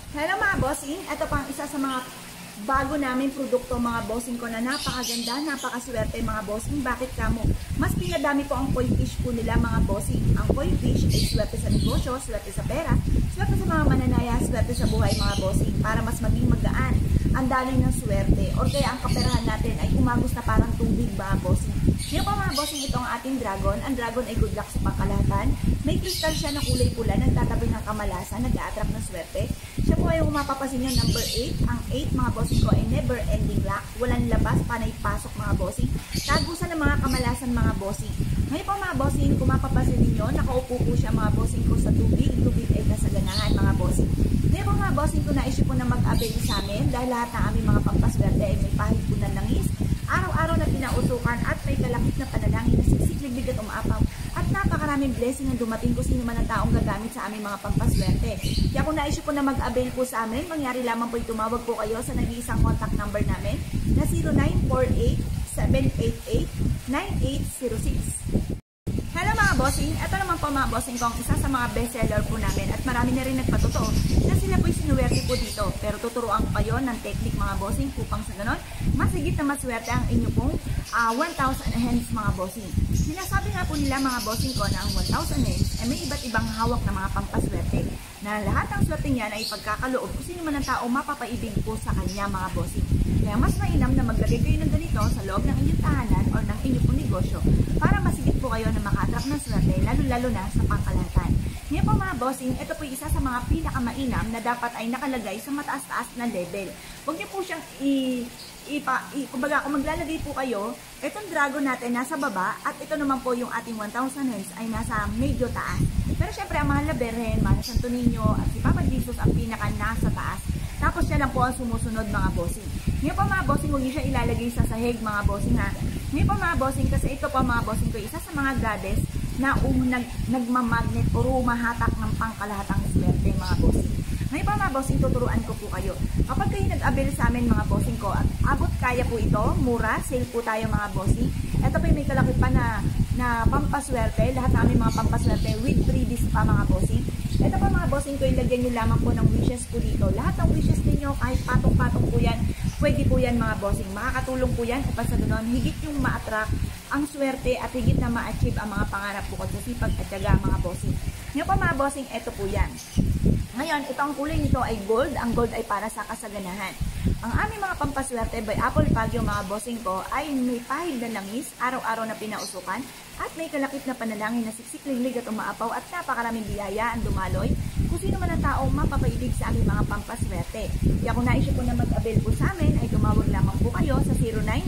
Hello mga bossing, ito pang isa sa mga bago namin produkto mga bossing ko na napakaganda, napakaswerte mga bossing. Bakit kamo? Mas pinadami po ang koi fish po nila mga bossing. Ang koi fish ay swerte sa negosyo, swerte sa pera, swerte sa mga mananaya, swerte sa buhay mga bossing. Para mas maging magaan ang daloy ng swerte or kaya ang kaperahan natin ay umagos na parang tubig mga bossing. Ngayon po mga bossing, ito ang ating dragon. Ang dragon ay good luck sa pangkalahatan. May crystal siya na kulay pula, nagtatabi ng kamalasan, nag-a-attract ng swerte. Siya po ay mapapasin nyo, number 8. Ang 8 mga bossing ko ay never ending luck. Walang labas, panay pasok mga bossing. Tagusan ng mga kamalasan mga bossing. Ngayon po mga bossing, kung mapapasin ninyo, nakaupo po siya mga bossing ko sa tubig. Tubig ay kasaganahan mga bossing. Ngayon po mga bossing ko, naisip po na mag-avail sa amin dahil lahat ng aming mga pampaswerte ay may pahid po ng langis. Araw-araw na pinausukan at may kalakip na panalangin na siksik-ligbig at umaapaw. At napakaraming blessing ang dumating kung sino man ang taong gagamit sa aming mga pampaswerte. Kaya kung naisip po na mag-avail po sa amin, mangyari lamang po tumawag po kayo sa nag-iisang contact number namin na 0948-788-9806. Hello mga bossing, ito naman po mga bossing ko ang isa sa mga bestseller po namin at marami na rin nagpatotoo na sila po'y sinuwerte po dito. Pero tuturuan ko kayo ng technique mga bossing upang sa ganon, masigit na maswerte ang inyo pong 1,000 hands mga bossing. Sinasabi nga po nila mga bossing ko na ang 1,000 hands ay may iba't ibang hawak na mga pampaswerte na lahat ng swerte niyan ay pagkakaloob kung sino man ang tao mapapaibig po sa kanya mga bossing. Kaya mas mainam na maglagay kayo ng ganito sa loob ng inyong tahanan o ng inyong pong negosyo para masigit po kayo na maka-attract ng swerte, lalo-lalo na sa pangkalahatan. Ngayon po mga bossing, ito po isa sa mga pinakamainam na dapat ay nakalagay sa mataas-taas na level. Huwag niyo po siyang kumbaga kung maglalagay po kayo, itong dragon natin nasa baba at ito naman po yung ating 1,000 hands ay nasa medyo taas. Pero syempre ang mga laberhen, mga Santo Niño at si Papa Jesus ang pinaka nasa taas. Tapos siya lang po ang sumusunod mga bossing. Ngayon po mga bossing, huwag niyo siya ilalagay sa sahig mga bossing ha. Ngayon po mga bossing, kasi ito po mga bossing ko, isa sa mga goddess na nagmamagnet o rumahatak ng pangkalahatang swerte mga bossing. Ngayon po mga bossing, tuturuan ko po kayo. Kapag kayo nag-avail sa amin mga bossing ko, at abot kaya po ito, mura, sale po tayo mga bossing. Ito po may kalakip pa na pampaswerte, lahat namin mga pampaswerte with freebies pa mga bossing. Ito po mga bossing ko, ilagyan nyo lamang po ng wishes po dito. Lahat ng wishes ninyo, kahit patong-patong po yan, pwede po yan mga bossing. Makakatulong po yan upang sa ganoon, higit yung ma-attract ang swerte at higit na ma-achieve ang mga pangarap po sa sipag at tiyaga mga bossing. Ngayon po mga bossing, ito po yan. Ngayon, ito ang kulay nito ay gold. Ang gold ay para sa kasaganahan. Ang aming mga pampaswerte by Apple Pagyo mga bossing ko ay may pahid na langis, araw-araw na pinausukan, at may kalakip na panalangin na siksik-liglig at umaapaw at napakaraming biyaya ang dumaloy kung sino man ang taong mapapaibig sa aming mga pampaswerte. Kaya kung naisip po na mag-avail po sa amin, ay tumawag lamang po kayo sa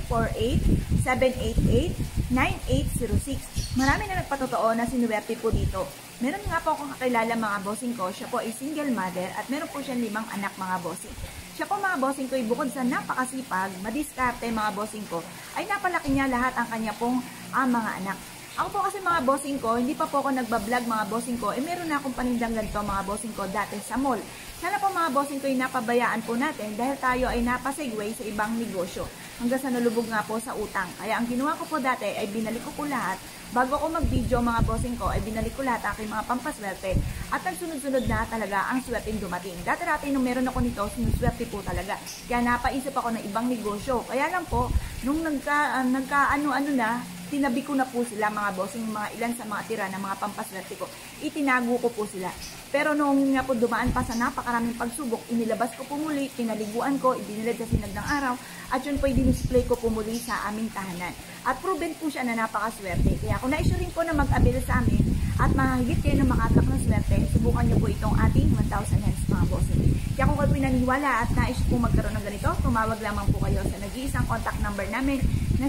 0948-788-9806. Marami na nagpatotoo na sinuwerte po dito. Meron nga po akong kakilala mga bossing ko, siya po ay single mother at meron po siya 5 anak mga bossing. Siya po mga bossing ko ay bukod sa napakasipag, madiskarte mga bossing ko, ay napalaki niya lahat ang kanya pong mga anak. Ako po kasi mga bossing ko, hindi pa po ako nagbablog mga bossing ko, meron na akong panindang ganito mga bossing ko dati sa mall. Sana po mga bossing ko ay napabayaan po natin dahil tayo ay napasegue sa ibang negosyo hanggang sa nalubog nga po sa utang. Kaya ang ginawa ko po dati ay binalik ko po lahat. Bago ako mag-video mga bossing ko, ay binalik ko lahat ang aking mga pampaswerte at nagsunod-sunod na talaga ang swerteng dumating. Dati-dati nung meron ako nito, sinuswerte po talaga. Kaya napaisip ako ng ibang negosyo. Kaya lang po, nung nagka-ano-ano na, tinabi ko na po sila mga bossing, mga ilan sa mga tira ng mga pampaswerte ko. Itinago ko po sila. Pero nung nga po dumaan pa sa napakaraming pagsubok, inilabas ko po muli, pinaliguan ko, ibinilad sa sinag ng araw, at yun po i-display ko po muli sa aming tahanan. At proven po siya na napakaswerte. Kaya kung naisyo rin po na mag-avail sa amin at mahigit kayo na makatak ng swerte, subukan nyo po itong ating 1,000 hands mga bossing. Kaya kung kayo pinaniwala at naisyo po magkaroon ng ganito, tumawag lamang po kayo sa nag-iisang contact number namin na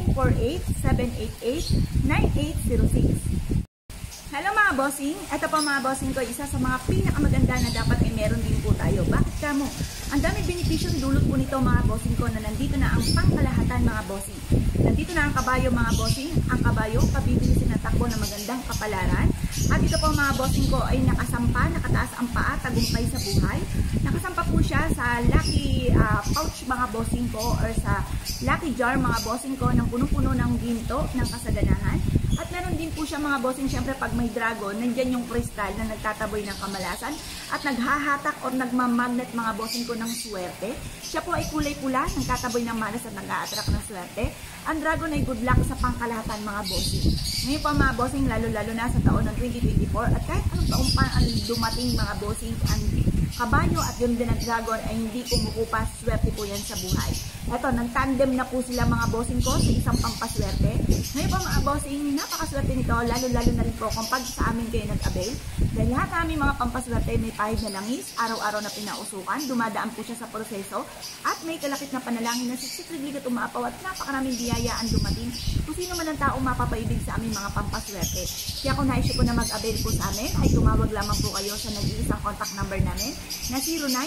0948-788-9806. Hello mga bossing! Ito po mga bossing ko, isa sa mga pinakamaganda na dapat ay meron din po tayo. Bakit kamo? Ang daming benepisyong dulot po nito mga bossing ko na nandito na ang pangkalahatan mga bossing. Nandito na ang kabayo mga bossing. Ang kabayo, kabibilisin na takbo ng magandang kapalaran. At ito po mga bossing ko ay nakasampa, nakataas ang paa, tagumpay sa buhay. Nakasampa po siya sa lucky pouch mga bossing ko or sa lucky jar mga bossing ko ng punong-puno ng ginto ng kasaganahan. At meron din po siya mga bossing, syempre pag may dragon, nandyan yung kristal na nagtataboy ng kamalasan at naghahatak o nagmamagnet mga bossing ko ng swerte. Siya po ay kulay pula, nagtataboy ng malas at nag-a-attract ng swerte. Ang dragon ay good luck sa pangkalahatan mga bossing. Ngayon pa mga bossing, lalo-lalo na sa taon ng 2024 at kahit anong taon pa ang dumating mga bossing, ang kabayo at yung din ang dragon ay hindi kumukupas, swerte po yan sa buhay. Eto, nag-tandem na po sila mga bossing ko sa isang pampaswerte. Ngayon pa mga bossing, napakaswerte nito, lalo-lalo na rin po kung pag sa amin kayo nag-avail. Dahil lahat na aming mga pampaswerte may pahid na langis, araw-araw na pinausukan, dumadaan po siya sa proseso, at may kalakit na panalangin na siksik-liglig at umaapaw at napakaraming biyaya ang dumating kung sino man ang tao mapapaibig sa aming mga pampaswerte. Kaya kung naisip ko na mag-avail po sa amin, ay tumawag lamang po kayo sa nag-iisang contact number namin na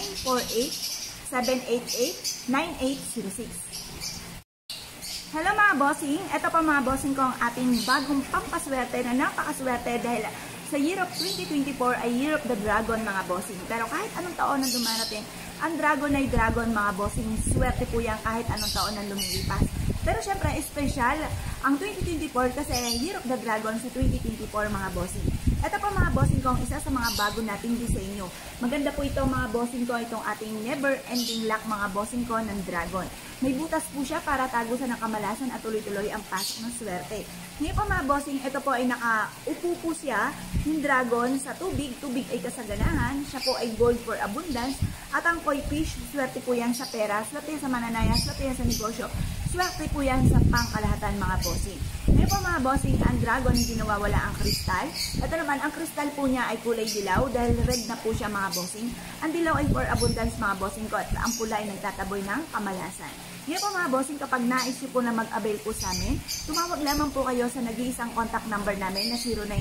0948-788-9806. Hello mga bossing, ito pa mga bossing ko ang ating bagong pampaswerte na napakaswerte dahil sa year of 2024 ay year of the dragon mga bossing. Pero kahit anong taon na dumarating, ang dragon ay dragon mga bossing, swerte po yan kahit anong taon na lumilipas. Pero syempre, special ang 2024 kasi year of the dragon sa 2024 mga bossing. Ito pa mga bossing ko ang isa sa mga bago nating disenyo. Maganda po ito mga bossing ko, itong ating never ending lock mga bossing ko ng dragon. May butas po siya para tagusan ng kamalasan at tuloy-tuloy ang pasok ng swerte. Ngayon pa mga bossing, ito po ay nakaupo po siya yung dragon sa tubig. Tubig ay kasaganahan, siya po ay gold for abundance. At ang koi fish, swerte po yan sa pera, swerte yan sa mananaya, swerte yan sa negosyo. Swerte po yan sa pangkalahatan mga bossing. Ngayon po mga bossing, ang dragon hindi nawawala ang kristal. Ito naman, ang kristal po niya ay kulay dilaw dahil red na po siya mga bossing. Ang dilaw ay for abundance mga bossing ko at ang pula ay nagtataboy ng kamalasan. Ngayon po mga bossing, kapag nais niyo po na mag-avail po sa amin, tumawag lamang po kayo sa nag-iisang contact number namin na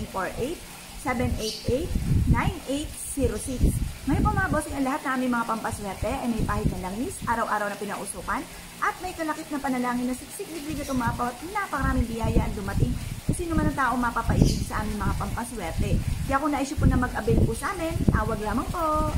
0948-788-9806. Ngayon po mga bossing, ang lahat na aming mga pampaswerte ay may pahid na langis, araw-araw na pinausukan, at may kalakit na panalangin na siksik-liglig at umapaw at napakaraming biyaya ang dumating kung sino man ang tao mapapaibig sa aming mga pampaswerte. Kaya kung naisip po na mag-avail po sa amin, tawag lamang po.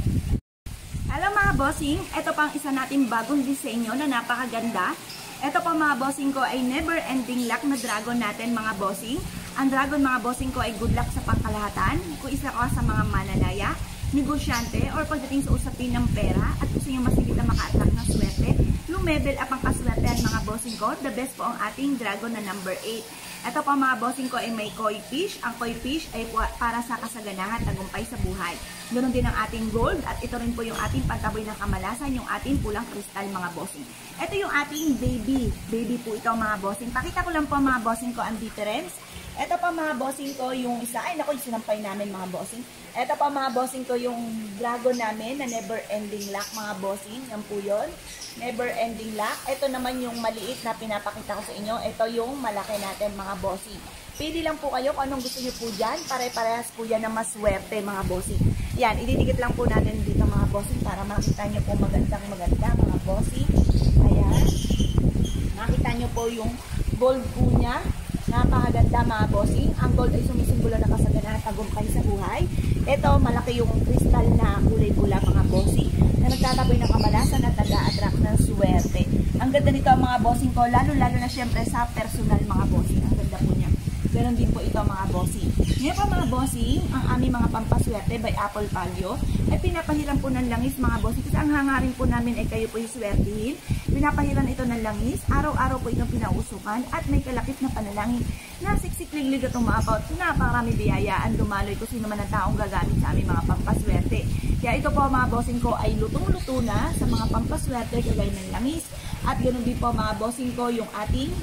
Hello mga bossing, ito pang isa nating bagong disenyo na napakaganda. Ito pa mga bossing ko ay never ending luck na dragon natin mga bossing. Ang dragon mga bossing ko ay good luck sa pangkalahatan. Kung isa ka sa mga mananaya, negosyante, or pagdating sa usapin ng pera at gusto nyo masigit na maka-attract ng swerte, lumebel up ang kaswertehan mga bossing ko. The best po ang ating dragon na number 8. Ito pa mga bossing ko ay may koi fish. Ang koi fish ay para sa kasaganahan, tagumpay sa buhay. Ganon din ang ating gold at ito rin po yung ating pantaboy ng kamalasan, yung ating pulang kristal mga bossing. Ito yung ating baby. Baby po ito mga bossing. Pakita ko lang po mga bossing ko ang difference. Ito pa mga bossing ko yung isa. Ay naku, sinampay namin mga bossing. Ito pa mga bossing ko yung dragon namin na never ending lock mga bossing. Yan po yun. Never ending lock. Ito naman yung maliit na pinapakita ko sa inyo. Ito yung malaki natin mga bossing. Pili lang po kayo kung anong gusto nyo po dyan. Pare-parehas po yan na maswerte mga bossing. Yan, ididikit lang po natin dito mga bossing para makita nyo po magandang mga bossing. Ayan. Makita nyo po yung gold po niya. Napakaganda mga bossing. Ang gold ay sumisimbolo na kasaganahan, tagumpay sa buhay. Ito, malaki yung kristal na kulay pula mga bossing na nagtataboy ng kamalasan at nag-a-attract ng swerte. Ang ganda nito mga bossing ko, lalo-lalo na syempre sa personal mga bossing. Ang ganda po niya. Ganon din po ito mga bossing. Ngayon pa mga bossing, ang aming mga pampaswerte by Apple Palio ay pinapahiran po ng langis mga bossing. Kasi ang hangarin po namin ay kayo po yung swertihin. Pinapahiran ito ng langis. Araw-araw po itong pinausukan at may kalakit na panalangin na siksik-liglig at umapaw at napakarami biyayaan dumaloy kung sino man ang taong gagamit sa aming mga pampaswerte. Kaya ito po mga bossing ko ay lutong-luto na sa mga pampaswerte kagaya ng langis. At ganoon din po mga bossing ko yung ating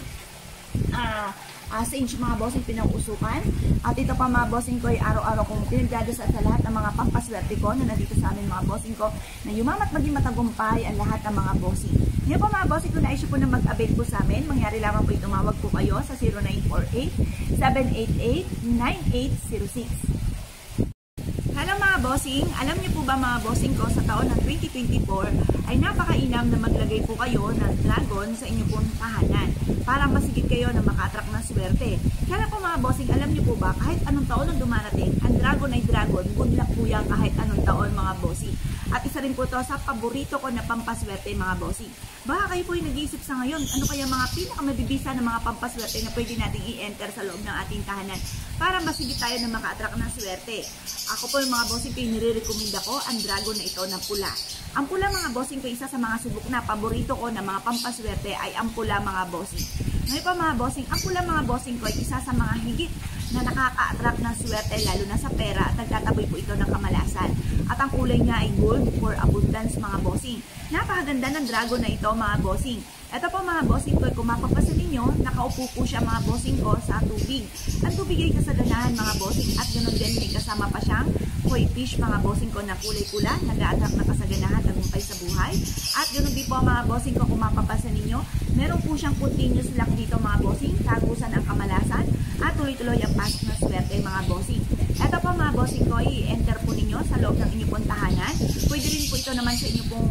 Sage mga bossing pinauusukan. At ito pa mga bossing ko ay araw-araw kong pinagdadasal sa lahat ng mga pampaswerte ko na nandito sa amin mga bossing ko na yumamat maging matagumpay ang lahat ng mga bossing. Ngayon po mga bossing ko na issue po na mag-avail po sa amin. Mangyari lamang po tumawag po kayo sa 0948-788-9806. Hello mga boss, bossing, alam niyo po ba mga bossing ko, sa taon ng 2024 ay napakainam na maglagay po kayo ng dragon sa inyong pong tahanan para masigit kayo na maka-attract ng swerte. Kaya po mga bossing, alam niyo po ba, kahit anong taon ang dumarating, ang dragon ay dragon, good luck po yan kahit anong taon mga bossing. At isa rin po to sa paborito ko na pampaswerte mga bossing. Baka kayo po yung nag-iisip sa ngayon, ano kaya mga pinakamabibisa na mga pampaswerte na pwede nating i-enter sa loob ng ating tahanan para masigit tayo na maka-attract ng swerte. Ako po yung mga bossing ko, nire-recommend ako ang dragon na ito na pula. Ang pula mga bossing ko, isa sa mga subok na paborito ko na mga pampaswerte ay ang pula mga bossing. Ngayon po mga bossing, ang pula mga bossing ko ay isa sa mga higit na nakaka-attract ng swerte lalo na sa pera at nagtataboy po ito ng kamalasan. At ang kulay niya ay gold for abundance mga bossing. Napakaganda ng dragon na ito mga bossing. Ito po mga bossing ko, kung mapapasin ninyo, nakaupo po siya mga bossing ko sa tubig. Ang tubig ay kasaganahan mga bossing at ganoon din may kasama pa siyang koi fish mga bossing ko na kulay pula, nag-a-attract na kasaganahan, tagumpay sa buhay. At ganoon din po mga bossing ko, kung mapapasin ninyo, meron po siyang continuous luck dito mga bossing, tagusan ang kamalasan at tuloy-tuloy ang pasok na swerte mga bossing. Ito po mga bossing ko, i-enter po ninyo sa loob ng inyong pong tahanan. Pwede rin po ito naman sa inyong pong,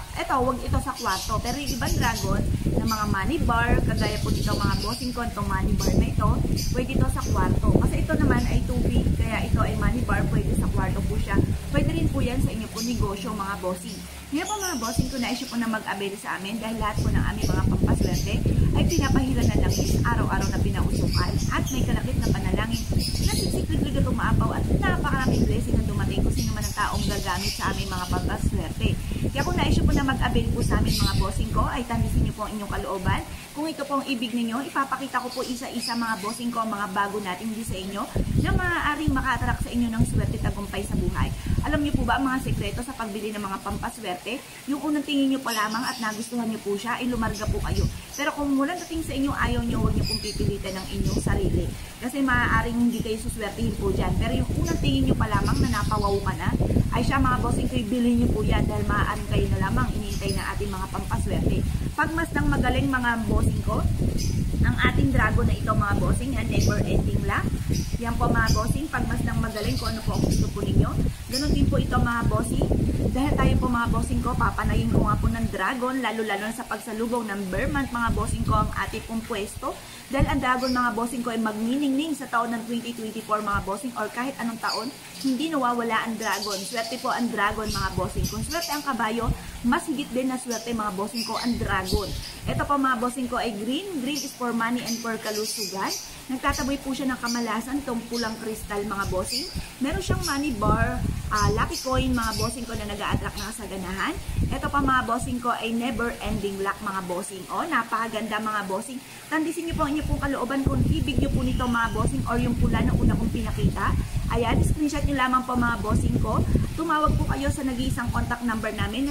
wag ito sa kwarto. Pero yung ibang dragon na mga money bar, kagaya po dito mga bossing ko, itong money bar na ito, pwede ito sa kwarto. Kasi ito naman ay tubig, kaya ito ay money bar, pwede sa kwarto po siya. Pwede rin po yan sa inyong pong negosyo mga bossing. Ngayon po mga bossing ko, na-issue po na mag-avail sa amin dahil lahat po ng aming mga pampaswerte ay pinapahila na langis, araw-araw na pinausukan at may kalakip na panalangin na sisiklig na tumaapaw at napakaraming blessing na dumating kung sino man ang taong gagamit sa aming mga pampaswerte. Kaya kung na-issue po na mag-avail po sa amin mga bossing ko, ay tandisin niyo po ang inyong kalooban. Kung ito po ang ibig ninyo, ipapakita ko po isa-isa mga bossing ko, mga bago nating di sa inyo na maaaring maka-attract sa inyo ng swerte tagumpay sa buhay. Alam niyo po ba ang mga sekreto sa pagbili ng mga pampaswerte? Yung unang tingin niyo pa lamang at nagustuhan niyo po siya, ay lumarga po kayo. Pero kung walang dating sa inyo, ayaw niyo, huwag niyo pong pipilitin ng inyong sarili. Kasi maaaring hindi kayo suswertihin po dyan. Pero yung unang tingin niyo pa lamang na napawaw ka na, ay siya mga bossing ko, bilhin niyo po yan dahil maaaring kayo na lamang iniintay ng ating mga pampaswerte. Pagmasdang magaling mga bossing ko, ang ating dragon na ito mga bossing, yan, never ending luck. Yan po mga bossing, pagmasdang magaling kung ano po ang gusto po ninyo. Ganon din po ito mga bossing. Dahil tayo po mga bossing ko, papanayin ko nga po ng dragon, lalo-lalo na sa pagsalubong ng bear month mga bossing ko ang ating pong pwesto. Dahil ang dragon mga bossing ko ay magniningning sa taon ng 2024 mga bossing or kahit anong taon, hindi nawawala ang dragon. Swerte po ang dragon mga bossing. Kung swerte ang kabayo, mas higit din na swerte mga bossing ko ang dragon. Ito po mga bossing ko ay green. Green is for money and for kalusugan. Nagtataboy po siya ng kamalasan, itong pulang kristal mga bossing. Meron siyang money bar, lucky coin mga bossing ko na nag-a-attract ng kasaganahan. Ito pa mga bossing ko ay never ending luck mga bossing. O, napakaganda mga bossing. Tandisin niyo po ang inyo pong kalooban kung ibig niyo po nito mga bossing or yung pula na una kong pinakita. Ayan, screenshot niyo lamang po mga bossing ko. Tumawag po kayo sa nag-iisang contact number namin na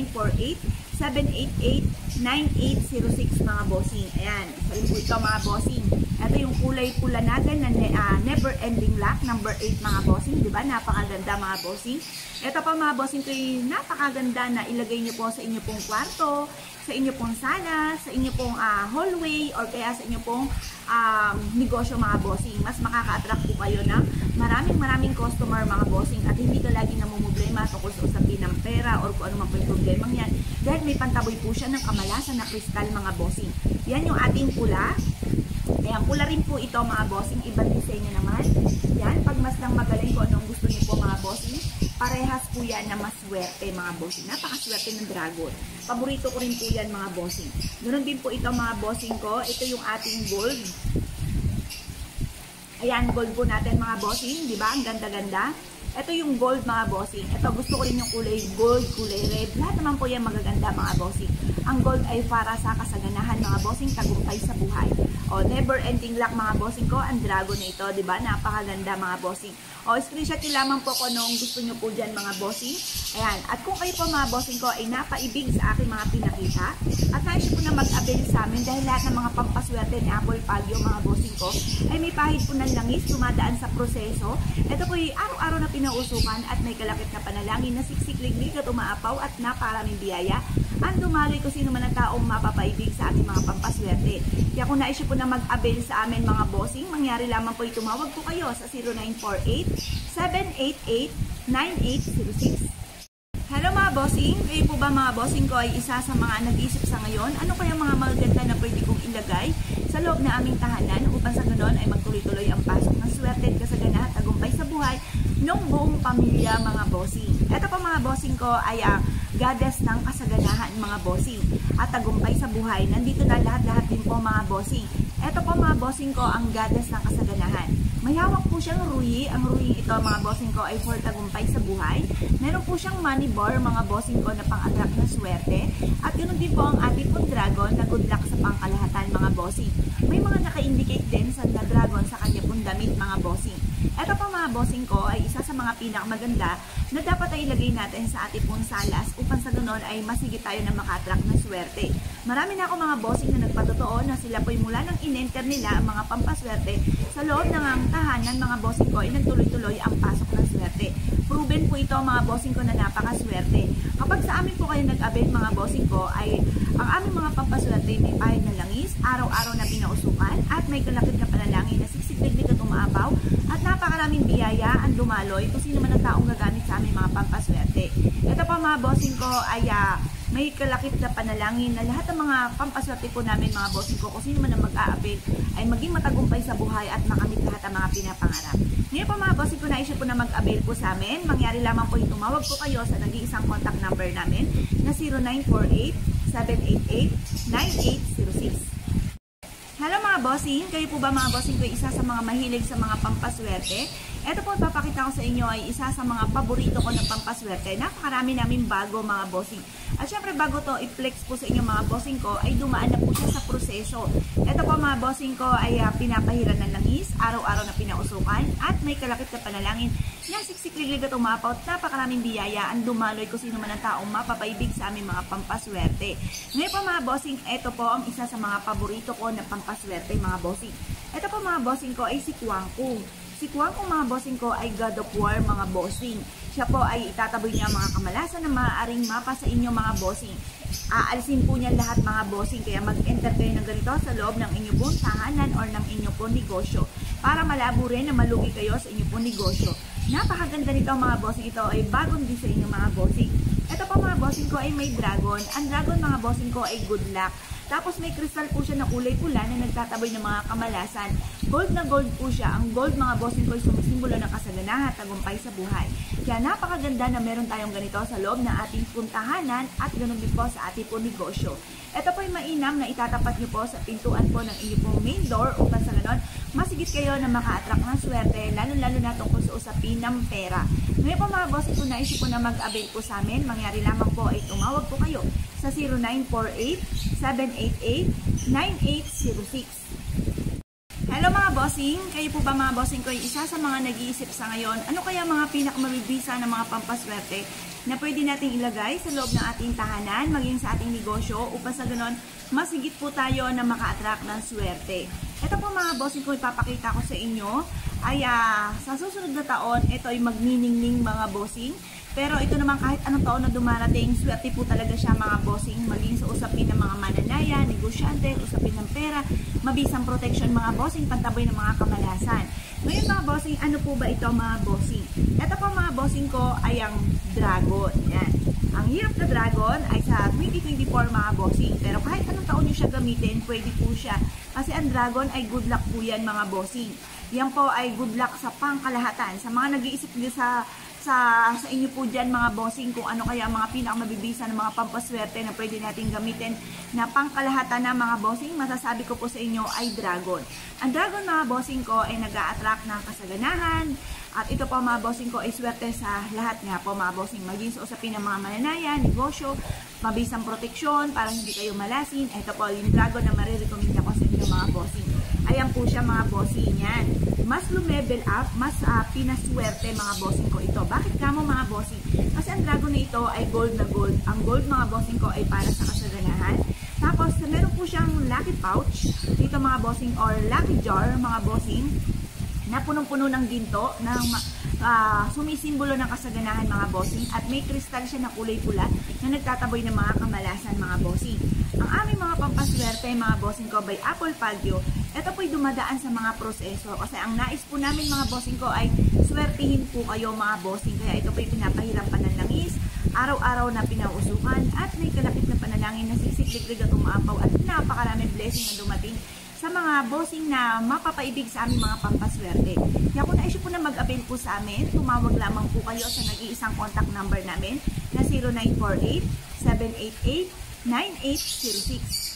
0948-788-9806 mga bossing. Ayan, sabi po ito mga bossing. Ito yung kulay pulanagan na never ending luck, number 8 mga bossing. Diba? Napakaganda mga bossing. Ito pa mga bossing ko yung napakaganda na ilagay nyo po sa inyo pong kwarto, sa inyo pong sala, sa inyo pong hallway, or kaya sa inyo pong negosyo mga bossing. Mas makaka-attract po kayo ng maraming customer mga bossing at hindi ka lagi namumblema tungkol sa usapin ng pera or kung ano man po yung problema yan. Dahil may pantaboy po siya ng kamalasan na kristal mga bossing. Yan yung ating pula. Ayan, pula rin po ito mga bossing. Ibang disenyo naman. Yan, pagmasdang magaling ko anong gusto niyo po mga bossing. Parehas po yan na maswerte mga bossing. Napakaswerte ng dragon. Paborito ko rin po yan mga bossing. Ganoon din po ito mga bossing ko. Ito yung ating gold. Ayan, gold po natin mga bossing. Diba? Ang ganda-ganda. Ito yung gold mga bossing. Ito gusto ko rin yung kulay gold, kulay red. Lahat naman po yan magaganda mga bossing. Ang gold ay para sa kasaganahan mga bossing, tagumpay sa buhay. O, never ending luck mga bossing ko. Ang dragon na ito, diba? Napakaganda mga bossing. O, screenshot nyo lamang po kung anong gusto nyo po dyan mga bossing. Ayan. At kung kayo po mga bossing ko ay napaibig sa aking mga pinakita, at nais po na mag-avail sa amin dahil lahat ng mga pampaswerte ni Apple Pagyo mga bossing ko ay may pahid po ng langis, dumadaan sa proseso. Ito po ay araw-araw na pinausukan at may kalakip na panalangin na siksik-liglig at umaapaw at naparaming biyaya. Ang dumaloy ko sino man ang taong mapapaibig sa ating mga pampaswerte. Kaya kung nais po na mag-avail sa amin mga bossing, mangyari lamang po tumawag po kayo sa 0948-788 9806. Hello mga bossing! Kayo po ba mga bossing ko ay isa sa mga nag-iisip sa ngayon? Ano kaya mga maganda na pwede kong ilagay sa loob na aming tahanan upang sa ganon ay magtuloy-tuloy ang pasok ng swerte, kasagana at tagumpay sa buhay ng buong pamilya mga bossing. Ito po mga bossing ko ay goddess ng kasaganahan mga bossing at tagumpay sa buhay. Nandito na lahat-lahat din po mga bossing. Ito po mga bossing ko ang goddess ng kasaganahan. May hawak po siyang ruyi. Ang ruyi ito mga bossing ko ay for tagumpay sa buhay. Meron po siyang money bar mga bossing ko na pang-attract ng swerte. At ganoon din po ang ating pong dragon na good luck sa pangkalahatan mga bossing. May mga naka-indicate din sa dragon sa kanya pong damit mga bossing. Ito po mga bossing ko ay isa sa mga pinakamaganda na dapat ay ilagay natin sa ating pong salas upang sa ganoon ay masigit tayo na maka-attract ng swerte. Marami na ako mga bossing na nagpatotoo na sila po mula nang in-enter nila ang mga pampaswerte sa loob ng tahanan mga bossing ko ay nagtuloy-tuloy ang pasok ng swerte. Proven po ito mga bossing ko na napakaswerte. Kapag sa amin po kayo nag-avail mga bossing ko ay ang aming mga pampaswerte may pahid na langis, araw-araw na pinausukan at may kalakip na panalangin na siksik-liglig at umaapaw at napakaraming biyaya ang dumaloy kung sino man ang taong gagamit sa aming mga pampaswerte. Ito po mga bossing ko ay may kalakip na panalangin na lahat ng mga pampaswerte po namin mga bossing ko kung sino man ang mag-a-avail ay maging matagumpay sa buhay at makamit lahat ang mga pinapangarap. Ngayon po mga bossing ko na-issue po na mag-avail po sa amin. Mangyari lamang po yung tumawag po kayo sa nag-iisang contact number namin na 0948-788-9806. Hello mga bossing! Kayo po ba mga bossing ko isa sa mga mahilig sa mga pampaswerte? Ito po papakita ko sa inyo ay isa sa mga paborito ko na pampaswerte. Napakarami namin bago mga bossing. At syempre bago to i-flex po sa inyo mga bossing ko ay dumaan na po siya sa proseso. Ito po mga bossing ko ay pinapahiran ng langis, araw-araw na pinausukan at may kalakip na panalangin na siksik-liglig at umapaw at napakaraming biyaya ang dumaloy kung sino man ang taong mapapaibig sa aming mga pampaswerte. Ngayon po mga bossing, ito po ang isa sa mga paborito ko na pampaswerte mga bossing. Ito po mga bossing ko ay si Kwangkung. Si Kwangkung mga bossing ko ay God of War mga bossing. Siya po ay itataboy niya mga kamalasan na maaaring mapa sa inyo mga bossing. Aalisin po niya lahat mga bossing kaya mag-enter kayo ng ganito sa loob ng inyo pong tahanan or ng inyo pong negosyo para malabo rin na malugi kayo sa inyo pong negosyo. Napakaganda nito mga bossing, ito ay bagong design ng mga bossing. Ito po mga bossing ko ay may dragon. Ang dragon mga bossing ko ay good luck. Tapos may crystal po siya na kulay pula na nagtataboy ng mga kamalasan. Gold na gold po siya. Ang gold mga bossing ko ay sumisimbolo ng kasaganahan at tagumpay sa buhay. Kaya napakaganda na meron tayong ganito sa loob ng ating puntahanan at ganoon din po sa ating po negosyo. Ito po ay mainam na itatapat niyo po sa pintuan po ng inyong pong main door upang sa ganon masigit kayo na maka-attract ng swerte lalo-lalo na tungkol sa usapin ng pera. Ngayon po mga bossing ko naisip po na mag-avail po sa amin. Mangyari lamang po ay tumawag po kayo sa 0948-788-9806. Hello mga bossing! Kayo po ba mga bossing ko ay isa sa mga nag-iisip sa ngayon? Ano kaya mga pinakamabibisa na mga pampaswerte na pwede nating ilagay sa loob ng ating tahanan, maging sa ating negosyo upang sa ganon masigit po tayo na maka-attract ng swerte? Ito po mga bossing ko ipapakita ko sa inyo ay sa susunod na taon, ito ay magniningning mga bossing. Pero ito naman kahit anong taon na dumarating, swerte po talaga siya mga bossing, maging sa usapin ng mga mananaya, negosyante, usapin ng pera, mabisang protection mga bossing, pantaboy ng mga kamalasan. Ngayon mga bossing, ano po ba ito mga bossing? Ito po mga bossing ko ay ang dragon. Yan. Ang hirap na dragon ay sa 2024 mga bossing. Pero kahit anong taon nyo siya gamitin, pwede po siya. Kasi ang dragon ay good luck po yan mga bossing. Yan po ay good luck sa pangkalahatan. Sa mga nag-iisip nyo sa inyo po dyan mga bossing kung ano kaya mga pinakamabibisa ng mga pampaswerte na pwede natin gamitin na pangkalahatan na mga bossing, masasabi ko po sa inyo ay dragon. Ang dragon mga bossing ko ay nag-a-attract ng kasaganahan at ito po mga bossing ko ay swerte sa lahat nga po mga bossing, maging sa usapin ng mga mananaya, negosyo, mabisang proteksyon para hindi kayo malasin. Ito po yung dragon na marirekomenda ko sa inyo mga bossing. Ayan po siya mga bossing yan. Mas lumevel up, mas pinaswerte mga bossing ko ito. Bakit kamo mga bossing? Kasi ang dragon na ito ay gold na gold. Ang gold mga bossing ko ay para sa kasaganahan. Tapos meron po siyang lucky pouch dito mga bossing or lucky jar mga bossing na punong-puno ng ginto sumisimbolo ng kasaganahan mga bossing at may kristal siya na kulay pula na nagtataboy ng mga kamalasan mga bossing. Ang aming mga pampaswerte mga bossing ko by Apple Palio, ito po'y dumadaan sa mga proseso kasi ang nais po namin mga bossing ko ay swertihin po kayo mga bossing, kaya ito po'y pinapahirapan ng langis, araw-araw na pinausukan at may kalapit na panalangin na sisiklig at umaapaw at napakaraming blessing na dumating sa mga bossing na mapapaibig sa aming mga pampaswerte. Kaya kung na-issue po na mag-avail po sa amin, tumawag lamang po kayo sa nag-iisang contact number namin na 0948-788-9806.